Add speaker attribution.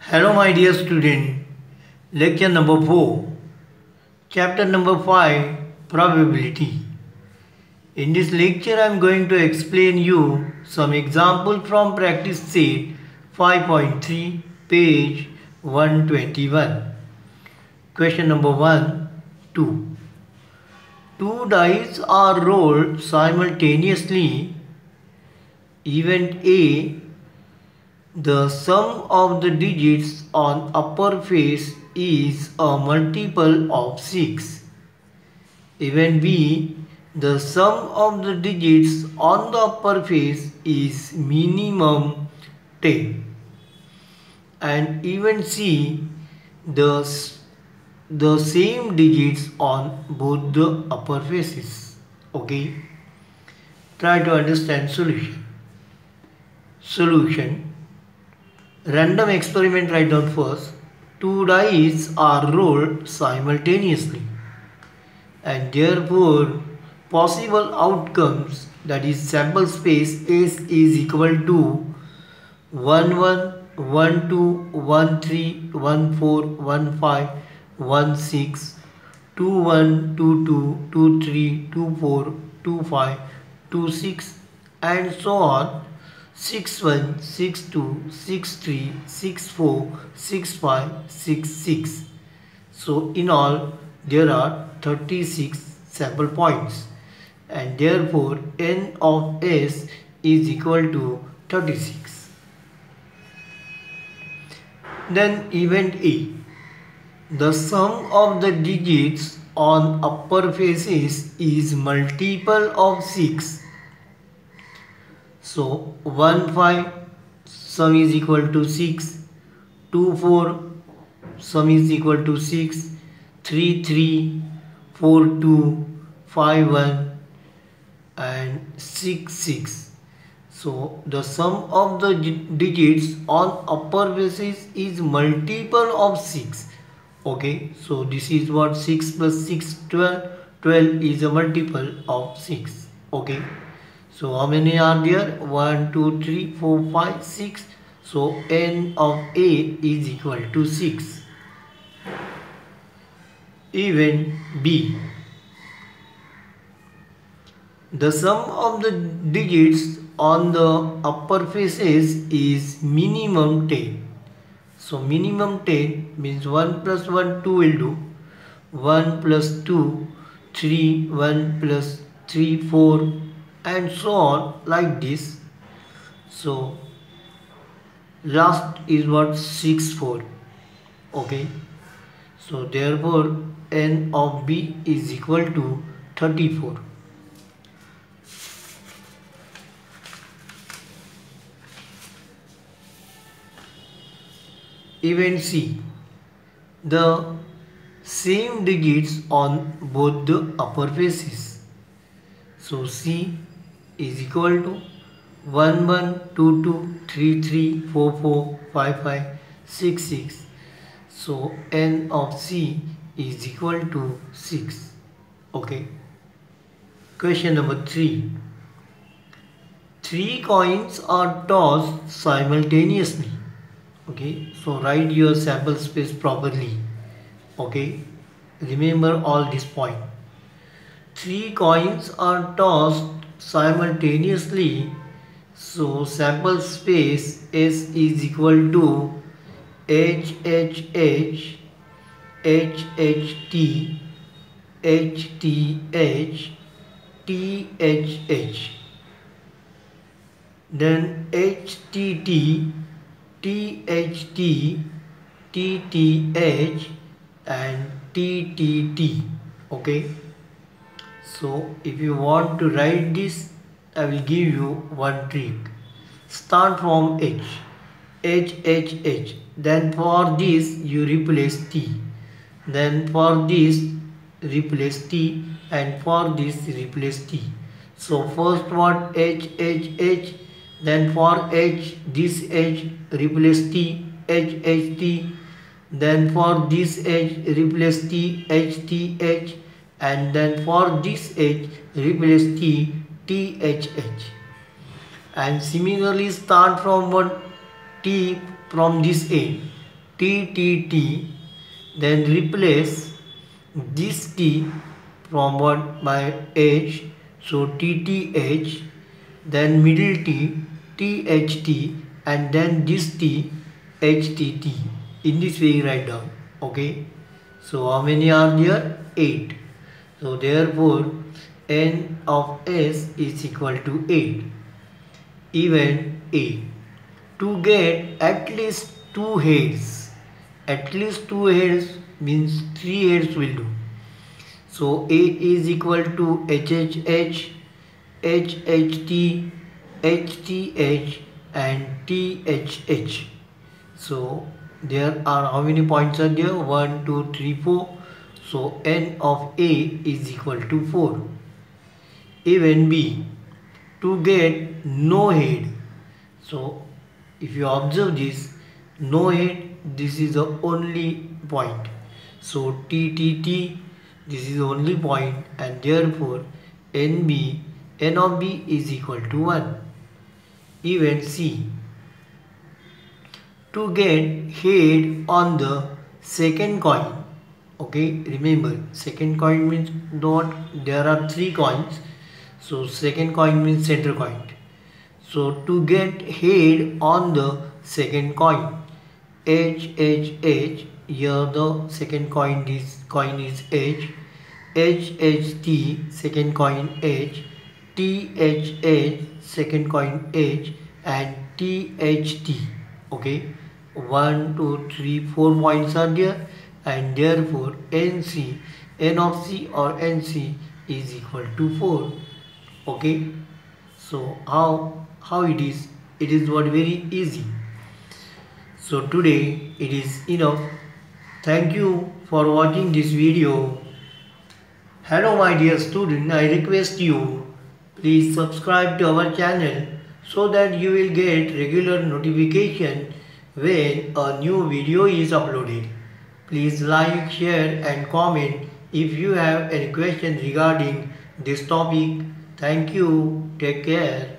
Speaker 1: Hello my dear student, lecture number 4, chapter number 5, probability. In this lecture I am going to explain you some example from practice set 5.3 page 121. Question number 1, 2. Two dice are rolled simultaneously. Event A. The sum of the digits on upper face is a multiple of 6. Event B. The sum of the digits on the upper face is minimum 10. And event C. The same digits on both the upper faces. Okay. Try to understand solution. Solution. Random experiment, write down first. Two dice are rolled simultaneously and therefore possible outcomes, that is sample space S is equal to 1 1, 1 2, 1 3, 1 4, 1 5, 1 6, 2 1, 2 2, 2 3, 2 4, 2 5, 2 6 and so on. 6 1, 6 2, 6 3, 6 4, 6 5, 6 6. So in all there are 36 sample points and therefore n of S is equal to 36. Then event A. The sum of the digits on upper faces is multiple of 6. So 1 5 sum is equal to 6, 2 4 sum is equal to 6, 3 3, 4 2, 5 1 and 6 6. So the sum of the digits on upper faces is multiple of 6. Okay, so this is what 6 plus 6 12. 12 is a multiple of 6. Okay. So how many are there? 1, 2, 3, 4, 5, 6. So n of A is equal to 6. Event B. The sum of the digits on the upper faces is minimum 10. So minimum 10 means 1 plus 1, 2 will do. 1 plus 2, 3, 1 plus 3, 4 and so on like this. So last is what 6 4. Okay, so therefore n of B is equal to 34. Event C. The same digits on both the upper faces. So C is equal to 1 1, 2 2, 3 3, 4 4, 5 5, 6 6. So n of C is equal to 6. Okay. Question number 3. 3 coins are tossed simultaneously. Okay, so write your sample space properly. Okay, remember all this point. 3 coins are tossed simultaneously, so sample space S is equal to H H H, H H T, H T H, T H H, then H T T, T H T, T T H and T T T. Okay. So if you want to write this, I will give you one trick. Start from H, H, H, H. Then for this you replace T. Then for this replace T and for this replace T. So first one H, H, H. Then for H, this H replace T, H, H, T. Then for this H replace T, H, T, H. And then for this H replace T, T, H, H. And similarly start from one T from this end. TTT, then replace this T followed by H, so TTH, then middle T, THT, and then this T, HTT. In this way write down. Okay. So how many are there? 8. So therefore N of S is equal to 8. Even A. To get at least 2 heads. At least 2 heads means 3 heads will do. So A is equal to HHH, HHT, HTH and THH. So there are how many points are there? 1, 2, 3, 4. So N of A is equal to 4. Even B. To get no head. So if you observe this, no head, this is the only point. So TTT, this is the only point, and therefore N of B is equal to 1. Even C. To get head on the second coin. Okay, remember second coin means not there are 3 coins. So second coin means center coin. So to get head on the second coin, HHH, here the second coin is H, HHT, second coin H, THH, second coin H, and THT. Okay, 1, 2, 3, 4 points are there, and therefore N of C or NC is equal to 4. Okay, so how it is? It is what very easy. So today it is enough. Thank you for watching this video. Hello my dear student, I request you please subscribe to our channel so that you will get regular notification when a new video is uploaded. Please like, share and comment if you have any questions regarding this topic. Thank you. Take care.